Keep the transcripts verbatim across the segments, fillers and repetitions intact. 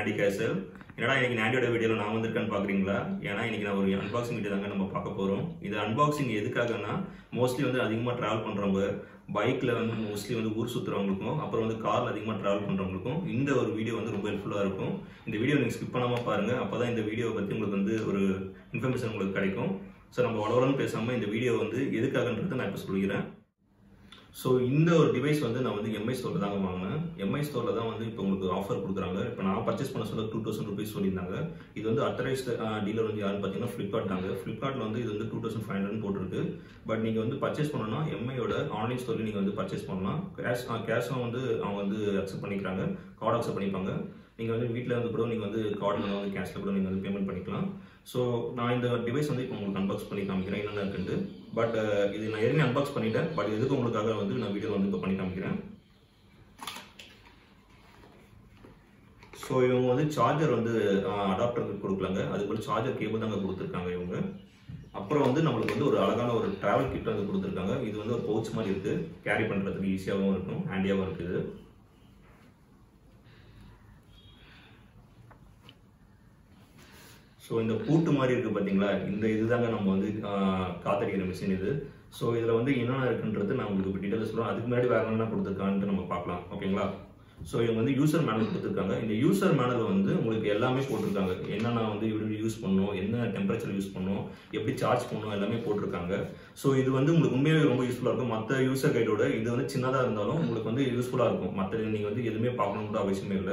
Nandi Castle. என்னடா இன்னைக்கு நாண்டியோட வீடியோல நான் வந்திருக்கேன்னு பாக்குறீங்களா? ஏன்னா இன்னைக்கு நான் ஒரு அன்பாக்சிங் வீடியோ தாங்க நம்ம பார்க்க போறோம். இது அன்பாக்சிங் எதுக்காகனா மோஸ்ட்லி வந்து அதிகமா டிராவல் பண்றவங்க பைக்ல வந்து மோஸ்ட்லி வந்து ஊர் சுத்துறவங்களுக்கும் அப்புறம் வந்து கார்ல அதிகமா டிராவல் பண்றவங்களுக்கும் இந்த ஒரு வீடியோ வந்து ரொம்ப ஹெல்ப்ஃபுல்லா இருக்கும். இந்த வீடியோ நீங்க ஸ்கிப் பண்ணாம பாருங்க. அப்பதான் இந்த வீடியோ பத்தி உங்களுக்கு வந்து ஒரு இன்ஃபர்மேஷன் உங்களுக்கு கிடைக்கும். சோ நம்ம வளவலன்னு பேசாம இந்த வீடியோ வந்து எதுக்காகன்றது நான் இப்ப சொல்லிக்கிறேன். ஸோ இந்த ஒரு டிவைஸ் வந்து நான் வந்து எம்ஐ ஸ்டோரில் தாங்க வாங்கினேன். எம்ஐ ஸ்டோரில் தான் வந்து இப்போ உங்களுக்கு ஆஃபர் கொடுக்குறாங்க. இப்போ நான் பர்ச்சேஸ் பண்ண சொல்ல டூ தௌசண்ட் ருபீஸ் சொல்லியிருந்தாங்க. இது வந்து அத்தரைஸ்டு டீலர் வந்து யாருன்னு பார்த்தீங்கன்னா ஃப்ளிப்கார்ட் தாங்க. ஃப்ளிப்கார்ட்டில் வந்து இது வந்து டூ தௌசண்ட் ஃபைவ் ஹண்ட்ரட் போட்டிருக்கு. பட் நீங்கள் வந்து பர்ச்சேஸ் பண்ணணும்னா எம்ஐயோட ஆன்லைன் ஸ்டோரில் நீங்கள் வந்து பர்ச்சேஸ் பண்ணலாம். கேஷ் கேஷும் வந்து அவங்க வந்து அக்செப்ட் பண்ணிக்கிறாங்க, கார்டு அக்செப்ட் பண்ணிப்பாங்க. நீங்கள் வந்து வீட்டில் வந்து கூட நீங்கள் வந்து கார்டில் வந்து கேஷில் கூட நீங்கள் வந்து பேமெண்ட் பண்ணிக்கலாம். ஸோ நான் இந்த டிவைஸ் வந்து இப்போ உங்களுக்கு அன்பாக்ஸ் பண்ணி காமிக்கிறேன் என்னென்ன இருக்குன்ட்டு. பட் இது நான் ஏற்கனவே அன்பாக்ஸ் பண்ணிட்டேன். பட் எதுக்கு உங்களுக்காக வந்து நான் வீடியோ வந்து இப்போ பண்ணி காமிக்கிறேன். ஸோ இவங்க வந்து சார்ஜர் வந்து அடாப்டர் கொடுக்கலாங்க. அதுக்கு சார்ஜர் கேபிள் தாங்க கொடுத்துருக்காங்க இவங்க. அப்புறம் வந்து நம்மளுக்கு வந்து ஒரு அழகான ஒரு டிராவல் கிட் வந்து கொடுத்துருக்காங்க. இது வந்து ஒரு பவுச் மாதிரி இருக்கு, கேரி பண்ணுறதுக்கு ஈஸியாகவும் இருக்கும், ஹேண்டியாகவும் இருக்குது. ஸோ இந்த பூட்டு மாதிரி இருக்குது பார்த்தீங்களா, இந்த இதுதாங்க நம்ம வந்து காத்தடிக்கிற மிஷின் இது. ஸோ இதில் வந்து என்னென்ன இருக்குன்றது நான் உங்களுக்கு டீட்டெயில்ஸ் சொல்லுவேன். அதுக்கு முன்னாடி வேறு என்னென்ன கொடுத்துருக்கான்ட்டு நம்ம பார்க்கலாம், ஓகேங்களா? ஸோ இவங்க வந்து யூசர் மேனுவல் கொடுத்துருக்காங்க. இந்த யூசர் மேனுவல் வந்து உங்களுக்கு எல்லாமே போட்டிருக்காங்க. என்னென்ன வந்து எப்படி யூஸ் பண்ணணும், என்ன டெம்பரேச்சர் யூஸ் பண்ணணும், எப்படி சார்ஜ் பண்ணணும், எல்லாமே போட்டிருக்காங்க. ஸோ இது வந்து உங்களுக்கு உண்மையாகவே ரொம்ப யூஸ்ஃபுல்லாக இருக்கும். மற்ற யூசர் கைடோட இது வந்து சின்னதாக இருந்தாலும் உங்களுக்கு வந்து யூஸ்ஃபுல்லாக இருக்கும். மற்ற நீங்கள் வந்து எதுவுமே பார்க்கணுன்ற அவசியமே இல்லை.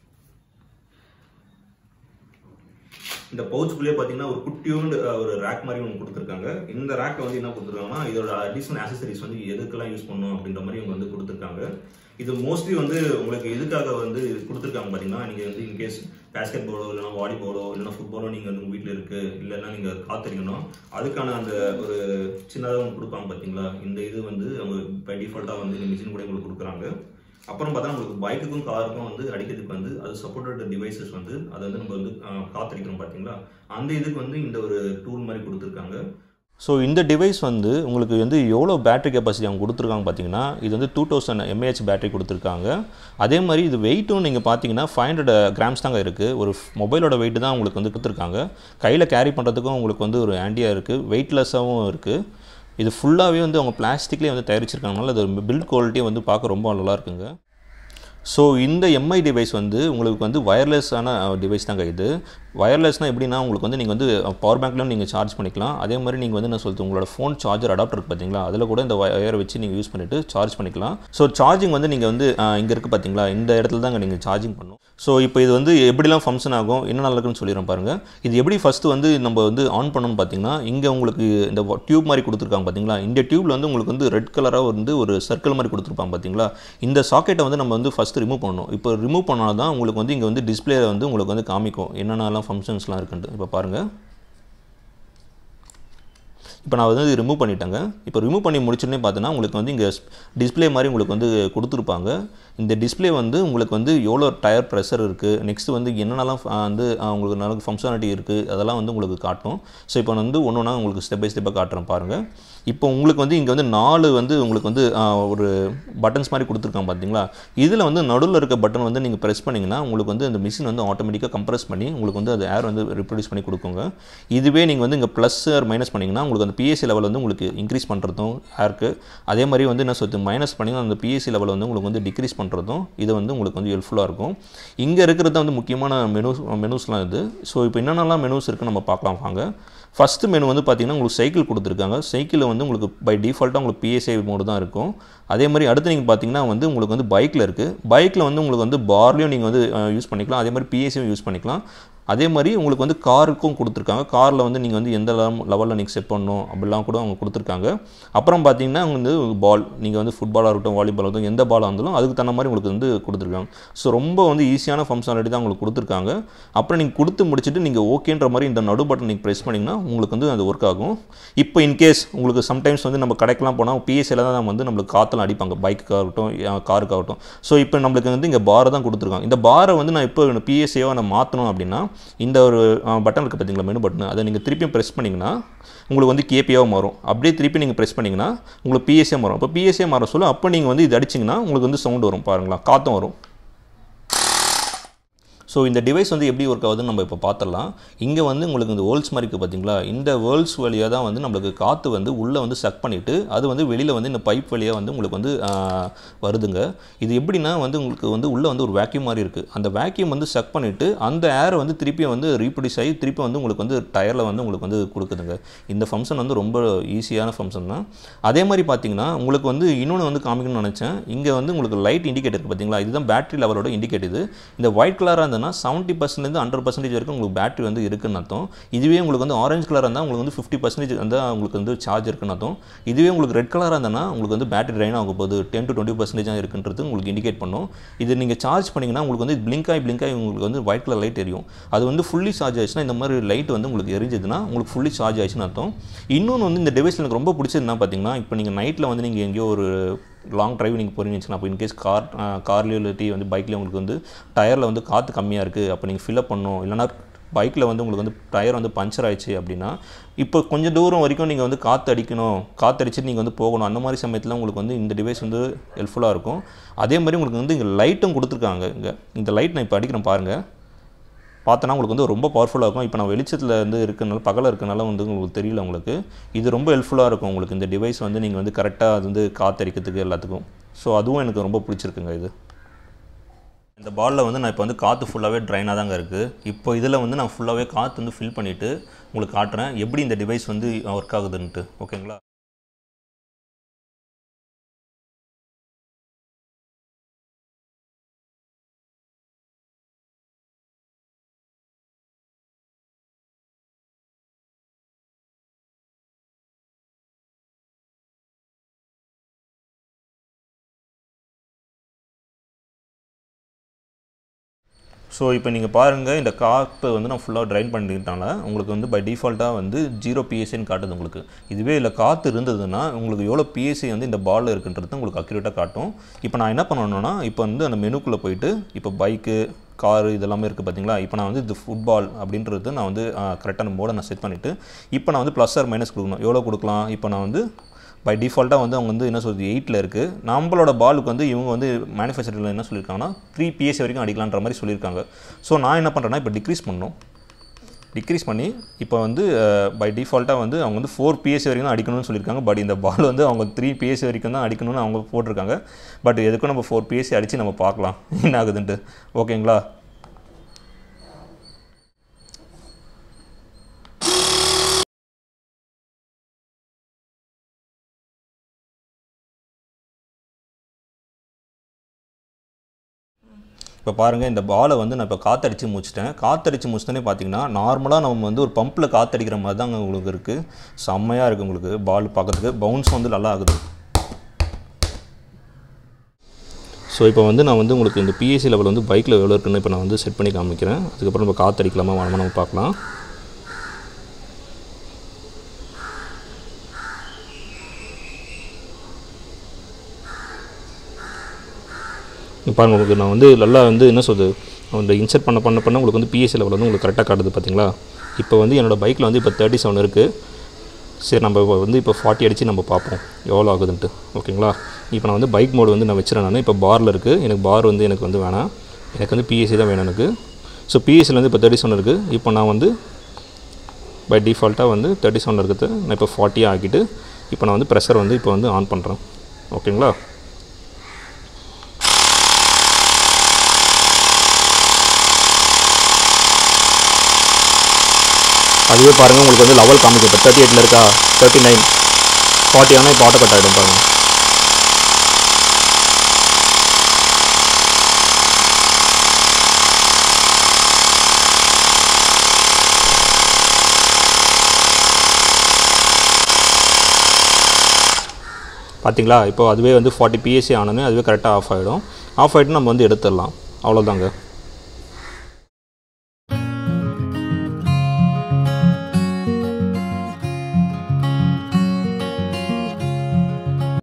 இந்த பவுச்சுக்குள்ளே பார்த்தீங்கன்னா ஒரு குட்டியோண்டு ஒரு ரேக் மாதிரி ஒன்று கொடுத்துருக்காங்க. இந்த ரேக்கை வந்து என்ன கொடுத்துருக்காங்கன்னா இதோட அடிஷனல் ஆக்சசரிஸ் வந்து எதுக்கெல்லாம் யூஸ் பண்ணணும் அப்படின்ற மாதிரி இவங்க வந்து கொடுத்துருக்காங்க. இது மோஸ்ட்லி வந்து உங்களுக்கு எதுக்காக வந்து கொடுத்துருக்காங்க பார்த்தீங்கன்னா, நீங்கள் வந்து இன்கேஸ் பேஸ்கெட் பாலோ இல்லைனா வாலிபாலோ இல்லைனா ஃபுட்பாலோ நீங்கள் வந்து உங்கள் வீட்டில் இருக்குது, இல்லைன்னா நீங்கள் காத்திருக்கணும், அதுக்கான அந்த ஒரு சின்னதாக ஒன்று கொடுப்பாங்க பார்த்தீங்களா. இந்த இது வந்து அவங்க பை டிஃபால்ட்டாக வந்து இந்த மிஷின் கூட உங்களுக்கு கொடுக்குறாங்க. அப்புறம் பார்த்தா உங்களுக்கு பைக்குக்கும் காருக்கும் வந்து அடிக்கிறதுக்கு வந்து அது சப்போர்ட்டட் டிவைசஸ் வந்து அதை வந்து நம்ம வந்து காத்திருக்கிறோம் பார்த்தீங்களா, அந்த இதுக்கு வந்து இந்த ஒரு டூல் மாதிரி கொடுத்துருக்காங்க. ஸோ இந்த டிவைஸ் வந்து உங்களுக்கு வந்து எவ்வளோ பேட்டரி கெப்பாசிட்டி அவங்க கொடுத்துருக்காங்க பார்த்தீங்கன்னா, இது வந்து டூ தௌசண்ட் எம்ஏஹெச் பேட்டரி கொடுத்துருக்காங்க. அதே மாதிரி இது வெயிட்டும் நீங்கள் பார்த்தீங்கன்னா ஃபைவ் ஹண்ட்ரட் கிராம்ஸ் தாங்க இருக்குது. ஒரு மொபைலோட வெயிட் தான் உங்களுக்கு வந்து கொடுத்துருக்காங்க. கையில் கேரி பண்ணுறதுக்கும் உங்களுக்கு வந்து ஒரு ஹேண்டியாக இருக்குது, வெயிட்லெஸ்ஸாகவும் இருக்குது. இது ஃபுல்லாகவே வந்து அவங்க பிளாஸ்டிக்லேயே வந்து தயாரிச்சிருக்காங்கனால அது பில்ட் குவாலிட்டியை வந்து பார்க்க ரொம்ப நல்லா இருக்குங்க. ஸோ இந்த எம்ஐ டிவைஸ் வந்து உங்களுக்கு வந்து வயர்லெஸ்ஸான டிவைஸ் தாங்க. இது வயர்லெஸ்னால் எப்படின்னா உங்களுக்கு வந்து நீங்கள் வந்து பவர் பேங்க்லையும் நீங்கள் சார்ஜ் பண்ணிக்கலாம். அதே மாதிரி நீங்கள் வந்து என்ன சொல்லுது உங்களோட ஃபோன் சார்ஜர் அடாப்டர் இருக்குது பார்த்தீங்களா, அதில் கூட இந்த வயரை வச்சு நீங்கள் யூஸ் பண்ணிவிட்டு சார்ஜ் பண்ணிக்கலாம். ஸோ சார்ஜிங் வந்து நீங்கள் வந்து இங்கே இருக்குது பார்த்தீங்களா, இந்த இடத்துல தாங்க நீங்கள் சார்ஜிங் பண்ணணும். ஸோ இப்போ இது வந்து எப்படிலாம் ஃபங்க்ஷன் ஆகும், என்ன நல்லா இருக்குன்னு சொல்லிடுறேன் பாருங்கள். இது எப்படி ஃபஸ்ட்டு வந்து நம்ம வந்து ஆன் பண்ணணும்னு பார்த்தீங்கன்னா, இங்கே உங்களுக்கு இந்த டியூப் மாதிரி கொடுத்துருக்காங்க பார்த்தீங்களா, இந்த டியூப்பில் வந்து உங்களுக்கு வந்து ரெட் கலராக வந்து ஒரு சர்க்கிள் மாதிரி கொடுத்துருப்பாங்க பார்த்தீங்களா. இந்த சாக்கெட்டை வந்து நம்ம வந்து ஃபஸ்ட்டு ரிமூவ் பண்ணணும். இப்போ ரிமூவ் பண்ணால் தான் உங்களுக்கு வந்து இங்கே வந்து டிஸ்பிளே வந்து உங்களுக்கு வந்து காமிக்கும் என்னென்னலாம் ஃபங்க்ஷன்ஸ்லாம் இருக்குன்ட்டு. இப்போ பாருங்கள், இப்போ நான் வந்து ரிமூவ் பண்ணிட்டேங்க. இப்போ ரிமூவ் பண்ணி முடிச்சோடனே பார்த்தோன்னா உங்களுக்கு வந்து இங்கே டிஸ்பிளே மாதிரி உங்களுக்கு வந்து கொடுத்துருப்பாங்க. இந்த டிஸ்பிளே வந்து உங்களுக்கு வந்து எவ்வளோ டயர் ப்ரெஷர் இருக்குது, நெக்ஸ்ட்டு வந்து என்னென்னலாம் வந்து உங்களுக்கு நல்ல ஃபங்க்ஷனாலிட்டி இருக்குது அதெல்லாம் வந்து உங்களுக்கு காட்டும். ஸோ இப்போ வந்து ஒன்று ஒன்றா உங்களுக்கு ஸ்டெப் பை ஸ்டெப்பாக காட்டுறேன் பாருங்கள். இப்போ உங்களுக்கு வந்து இங்கே வந்து நாலு வந்து உங்களுக்கு வந்து ஒரு பட்டன்ஸ் மாதிரி கொடுத்துருக்காங்க பார்த்தீங்களா. இதில் வந்து நடுவில் இருக்க பட்டன் வந்து நீங்கள் ப்ரெஸ் பண்ணிங்கன்னா உங்களுக்கு வந்து அந்த மிஷின் வந்து ஆட்டோமேட்டிக்காக கம்ப்ரெஸ் பண்ணி உங்களுக்கு வந்து அது ஏர் வந்து ரிப்ரொடியூஸ் பண்ணி கொடுக்குங்க. இதுவே நீங்கள் வந்து இங்கே ப்ளஸ் ஆர் மைனஸ் பண்ணிங்கன்னா உங்களுக்கு அந்த பிஎஸ்சி லெவல் வந்து உங்களுக்கு இன்க்ரீஸ் பண்ணுறதும் ஏருக்கு, அதே மாதிரி வந்து என்ன சொல்லுது மைனஸ் பண்ணிங்கன்னா அந்த பிஎஸ்சி லெவல் வந்து உங்களுக்கு வந்து டிக்ரீஸ் பண்ணுறதும் இது வந்து உங்களுக்கு வந்து ஹெல்ப்ஃபுல்லாக இருக்கும். இங்கே இருக்கிறது வந்து முக்கியமான மெனூஸ் மெனூஸ்லாம் இது. ஸோ இப்போ என்னென்னலாம் மெனூஸ் இருக்குன்னு நம்ம பார்க்கலாம் வாங்க. ஃபஸ்ட்டு மெனு வந்து பார்த்திங்கன்னா உங்களுக்கு சைக்கிள் கொடுத்துருக்காங்க. சைக்கிளில் வந்து உங்களுக்கு பை டிஃபால்ட்டாக உங்களுக்கு பிஎஸ்ஐ மோடு தான் இருக்கும். அதே மாதிரி அடுத்து நீங்கள் பார்த்தீங்கன்னா வந்து உங்களுக்கு வந்து பைக்கில் இருக்குது. பைக்கில் வந்து உங்களுக்கு வந்து பார்லையும் நீங்கள் வந்து யூஸ் பண்ணிக்கலாம், அதே மாதிரி பிஎஸ்ஐயும் யூஸ் பண்ணிக்கலாம். அதே மாதிரி உங்களுக்கு வந்து காருக்கும் கொடுத்துருக்காங்க. காரில் வந்து நீங்கள் வந்து எந்த லெவலில் நீங்கள் செட் பண்ணணும் அப்படிலாம் கூட அவங்க கொடுத்துருக்காங்க. அப்புறம் பார்த்தீங்கன்னா வந்து பால், நீங்கள் வந்து ஃபுட்பாலாக இருக்கட்டும் வாலிபாலாக இருக்கட்டும் எந்த பாலாக இருந்தாலும் அதுக்கு தகுந்த மாதிரி உங்களுக்கு வந்து கொடுத்துருக்காங்க. ஸோ ரொம்ப வந்து ஈஸியான ஃபங்க்ஷனாலிட்டி தான் உங்களுக்கு கொடுத்துருக்காங்க. அப்புறம் நீங்கள் கொடுத்து முடிச்சுட்டு நீங்கள் ஓகேன்ற மாதிரி இந்த நடு பட்டன் நீங்கள் ப்ரெஸ் பண்ணிங்கன்னா உங்களுக்கு வந்து அது ஒர்க் ஆகும். இப்போ இன்கேஸ் உங்களுக்கு சம்டைம்ஸ் வந்து நம்ம கடைக்கெலாம் போனால் பிஎஸ்சியில் தான் வந்து நம்மளுக்கு காற்றுலாம் அடிப்பாங்க, பைக்குக்காகட்டும் காருக்காகட்டும். ஸோ இப்போ நம்மளுக்கு வந்து இங்கே பாரை தான் கொடுத்துருக்காங்க. இந்த பாரை வந்து நான் இப்போ பிஎஸ்சியாக நான் மாற்றணும் அப்படின்னா இந்த ஒரு பட்டன் இருக்குது பார்த்தீங்களா, மெனு பட்டன், அதை நீங்கள் திருப்பியும் ப்ரெஸ் பண்ணிங்கன்னா உங்களுக்கு வந்து கேபியாக மாறும். அப்படியே திருப்பி நீங்கள் ப்ரெஸ் பண்ணிங்கன்னா உங்களுக்கு பிஎஸ்சியாக மாறும். இப்போ பிஎஸ்சியாக மாற சொல்ல அப்போ நீங்கள் வந்து இது அடிச்சிங்கன்னா உங்களுக்கு வந்து சவுண்டு வரும் பாருங்களா, காற்றும் வரும். ஸோ இந்த டிவைஸ் வந்து எப்படி ஒர்க் ஆகுதுன்னு நம்ம இப்போ பார்த்துடலாம். இங்கே வந்து உங்களுக்கு இந்த வேர்ல்ஸ் மாதிரி இருக்குது பார்த்தீங்களா, இந்த வேர்ல்ஸ் வழியாக தான் வந்து நம்மளுக்கு காற்று வந்து உள்ளே வந்து சக் பண்ணிவிட்டு அது வந்து வெளியில் வந்து இந்த பைப் வழியாக வந்து உங்களுக்கு வந்து வருதுங்க. இது எப்படின்னா வந்து உங்களுக்கு வந்து உள்ளே வந்து ஒரு வேக்யூம் மாதிரி இருக்குது. அந்த வேக்யூம் வந்து சக் பண்ணிவிட்டு அந்த ஏரை வந்து திருப்பி வந்து ரீப்ரொடியூஸ் ஆகி திருப்பி வந்து உங்களுக்கு வந்து டயரில் வந்து உங்களுக்கு வந்து கொடுக்குதுங்க. இந்த ஃபங்க்ஷன் வந்து ரொம்ப ஈஸியான ஃபங்க்ஷன் தான். அதே மாதிரி பார்த்தீங்கன்னா உங்களுக்கு வந்து இன்னொன்று வந்து காமிக்கணும்னு நினச்சேன். இங்கே வந்து உங்களுக்கு லைட் இண்டிகேட்டர் இருக்குது பார்த்தீங்களா, இதுதான் பேட்டரி லெவலோட இண்டிகேட். இது இந்த ஒயிட் கலராக இருந்ததுன்னா செவன்ட்டி பர்சன்ட்லேருந்து ஹண்ட்ரட் பர்சன்டேஜ் வரைக்கும் உங்களுக்கு பேட்டரி வந்து இருக்குன்னு அர்த்தம். இதுவே உங்களுக்கு வந்து ஆரஞ்சு கலராக இருந்தால் உங்களுக்கு வந்து ஃபிஃப்டி பர்சன்டேஜ் வந்து உங்களுக்கு வந்து சார்ஜ் இருக்குன்னு அர்த்தம். இதுவே உங்களுக்கு ரெட் கலராக இருந்ததுன்னா உங்களுக்கு வந்து பேட்டரி ட்ரைன் ஆகும் போது டென் டு டுவெண்ட்டி பர்சன்டேஜாக இருக்குன்றது உங்களுக்கு இண்டிகேட் பண்ணும். இது நீங்கள் சார்ஜ் பண்ணிங்கன்னா உங்களுக்கு வந்து பிளிங்க் ஆகி பிளிங்க் ஆகி உங்களுக்கு வந்து ஒயிட் கலர் லைட் எரியும். அது வந்து ஃபுல்லி சார்ஜ் ஆயிடுச்சுன்னா இந்த மாதிரி லைட் வந்து உங்களுக்கு எரிஞ்சதுன்னா உங்களுக்கு ஃபுல்லி சார்ஜ் ஆயிடுச்சுன்னு அர்த்தம். இன்னொன்று வந்து இந்த டிவைஸில் எனக்கு ரொம்ப பிடிச்சது என்ன பார்த்தீங்கன்னா, இப்போ நீங்கள் நைட்டில் வந்து நீங்கள் எங்கேயோ ஒரு லாங் ட்ரைவ் நீங்கள் போகிறீங்கன்னு அப்போ இன்கேஸ் கார் கார்லேயோ இல்லாட்டி வந்து பைக்கில் உங்களுக்கு வந்து டயரில் வந்து காற்று கம்மியாக இருக்குது, அப்போ நீங்கள் ஃபில்அப் பண்ணணும். இல்லைனா பைக்கில் வந்து உங்களுக்கு வந்து டயர் வந்து பஞ்சர் ஆயிடுச்சு அப்படின்னா இப்போ கொஞ்சம் தூரம் வரைக்கும் நீங்கள் வந்து காற்று அடிக்கணும், காற்று அடிச்சுட்டு நீங்கள் வந்து போகணும். அந்த மாதிரி சமயத்தில் உங்களுக்கு வந்து இந்த டிவைஸ் வந்து ஹெல்ப்ஃபுல்லாக இருக்கும். அதே மாதிரி உங்களுக்கு வந்து இங்கே லைட்டும் கொடுத்துருக்காங்க. இங்கே இந்த லைட் நான் இப்போ அடிக்கிறேன் பாருங்கள், பார்த்தோன்னா உங்களுக்கு வந்து ரொம்ப பவர்ஃபுல்லாக இருக்கும். இப்போ நான் வெளிச்சத்தில் வந்து இருக்கிறனால பகலில் இருக்கிறனால வந்து உங்களுக்கு தெரியல உங்களுக்கு. இது ரொம்ப ஹெல்ப்ஃபுல்லாக இருக்கும் உங்களுக்கு இந்த டிவைஸ் வந்து நீங்கள் வந்து கரெக்டாக அது வந்து காற்று அடிக்கிறதுக்கு எல்லாத்துக்கும். ஸோ அதுவும் எனக்கு ரொம்ப பிடிச்சிருக்குங்க. இது இந்த பாலில் வந்து நான் இப்போ வந்து காற்று ஃபுல்லாகவே ட்ரைனாக தாங்க இருக்குது. இப்போ இதில் வந்து நான் ஃபுல்லாகவே காற்று வந்து ஃபில் பண்ணிவிட்டு உங்களுக்கு காட்டுறேன் எப்படி இந்த டிவைஸ் வந்து ஒர்க் ஆகுதுன்ட்டு. ஓகேங்களா? ஸோ இப்போ நீங்கள் பாருங்கள், இந்த காற்று வந்து நான் ஃபுல்லாக ட்ரைன் பண்ணிட்டால உங்களுக்கு வந்து பை டிஃபால்ட்டாக வந்து ஜீரோ பிஎஸ்சின்னு காட்டுது உங்களுக்கு. இதுவே இல்லை காற்று இருந்ததுன்னா உங்களுக்கு எவ்வளோ பிஎஸ்சி வந்து இந்த பாலில் இருக்குன்றது உங்களுக்கு அக்யூரேட்டாக காட்டும். இப்போ நான் என்ன பண்ணணுன்னா இப்போ வந்து அந்த மெனுக்குள்ளே போயிட்டு இப்போ பைக்கு காரு இதெல்லாமே இருக்குது பார்த்தீங்களா. இப்போ நான் வந்து இது ஃபுட்பால் அப்படின்றது நான் வந்து கரெக்டான மோடை நான் செட் பண்ணிவிட்டு இப்போ நான் வந்து ப்ளஸ் ஆர் மைனஸ் கொடுக்கணும். எவ்வளோ கொடுக்கலாம்? இப்போ நான் வந்து பை டிஃபால்ட்டாக வந்து அவங்க வந்து என்ன சொல்கிறது எயிட்டில் இருக்குது. நம்மளோட பாலுக்கு வந்து இவங்க வந்து மேனுஃபேக்சரில் என்ன சொல்லியிருக்காங்கன்னா த்ரீ பிஎஸ்சி வரைக்கும் அடிக்கலான்ற மாதிரி சொல்லியிருக்காங்க. ஸோ நான் என்ன பண்ணுறேன்னா இப்போ டிக்ரீஸ் பண்ணணும். டிக்ரீஸ் பண்ணி இப்போ வந்து பை டிஃபால்ட்டாக வந்து அவங்க வந்து ஃபோர் பிஎஸ்சி வரைக்கும் தான் அடிக்கணும்னு சொல்லியிருக்காங்க. பட் இந்த பால் வந்து அவங்க த்ரீ பிஎஸ்சி வரைக்கும் தான் அடிக்கணும்னு அவங்க போட்டிருக்காங்க. பட் எதுக்கும் நம்ம ஃபோர் பிஎஸ்சி அடித்து நம்ம பார்க்கலாம் என்ன ஆகுதுன்ட்டு. ஓகேங்களா? இப்போ பாருங்கள், இந்த பாலை வந்து நான் இப்போ காற்றடிச்சு முடிச்சிட்டேன். காற்றடிச்சு முடிச்சிட்டோன்னே பார்த்தீங்கன்னா நார்மலாக நம்ம வந்து ஒரு பம்பில் காற்றடிக்கிற மாதிரி தாங்க உங்களுக்கு இருக்குது. செம்மையாக இருக்குது உங்களுக்கு பால் பார்க்குறதுக்கு. பவுன்ஸ் வந்து நல்லா ஆகுது. ஸோ இப்போ வந்து நான் வந்து உங்களுக்கு இந்த பிஎஸ்சி லெவல் வந்து பைக்கில் எவ்வளோ இருக்குன்னு இப்போ நான் வந்து செட் பண்ணி காமிக்கிறேன். அதுக்கப்புறம் நம்ம காற்றடிக்கலாமா வேணாமா நம்ம பார்க்கலாம். பாருங்கள், உங்களுக்கு நான் வந்து நல்லா வந்து என்ன சொல்லுது அந்த இன்சர்ட் பண்ண பண்ண பண்ண உங்களுக்கு வந்து பிஎஸ்சி லெவல் வந்து உங்களுக்கு கரெக்டாக காட்டுது பார்த்தீங்களா. இப்போ வந்து என்னோடய பைக்கில் வந்து இப்போ தேர்ட்டி செவன் இருக்குது. சரி, நம்ம வந்து இப்போ ஃபார்ட்டி அடித்து நம்ம பார்ப்போம் எவ்வளோ ஆகுதுன்ட்டு. ஓகேங்களா? இப்போ நான் வந்து பைக் மோடு வந்து நான் வச்சுறேன். நான் இப்போ பாரில் இருக்குது. எனக்கு பார் வந்து எனக்கு வந்து வேணாம், எனக்கு வந்து பிஎஸ்சி தான் வேணும் எனக்கு. ஸோ பிஎஸ்சியில் வந்து இப்போ தேர்ட்டி செவன் இருக்குது. இப்போ நான் வந்து பை டிஃபால்ட்டாக வந்து தேர்ட்டி செவன் இருக்குது. நான் இப்போ ஃபார்ட்டியாக ஆக்கிட்டு இப்போ நான் வந்து ப்ரெஷர் வந்து இப்போ வந்து ஆன் பண்ணுறேன். ஓகேங்களா? அதுவே பாருங்கள் உங்களுக்கு வந்து லெவல் காமிக்கும். இப்போ தேர்ட்டி எயிட்டில் இருக்கா, தேர்ட்டி நைன் ஃபார்ட்டி ஆனால் இப்போ ஆட்டோ கட் ஆகிடும் பாருங்கள். பார்த்தீங்களா? இப்போ அதுவே வந்து ஃபார்ட்டி பிஎஸ்சி ஆனோன்னே அதுவே கரெக்டாக ஆஃப் ஆகிடும். ஆஃப் ஆகிட்டு நம்ம வந்து எடுத்துடலாம். அவ்வளோதாங்க.